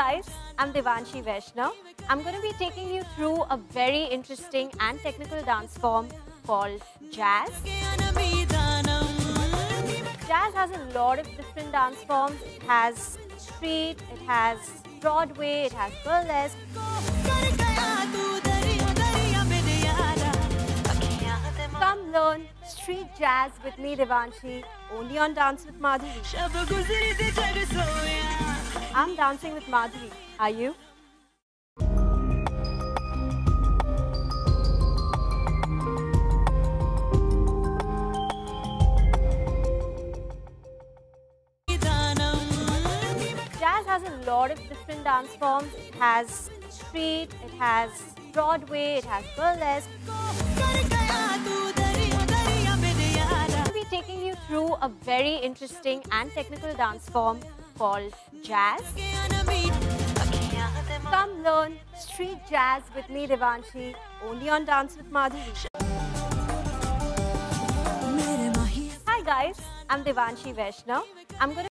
guys, I'm Devanshi Vaishnav. I'm going to be taking you through a very interesting and technical dance form called jazz. Jazz has a lot of different dance forms. It has street, it has Broadway, it has burlesque. Come learn street jazz with me, Devanshi, only on Dance with Madhuri. I'm dancing with Madhuri. Are you? Jazz has a lot of different dance forms. It has street, it has Broadway, it has burlesque. I'll be taking you through a very interesting and technical dance form called jazz. Come learn street jazz with me, Devanshi, only on Dance with Madhuri. Hi guys, I'm Devanshi Vaishnav. I'm going to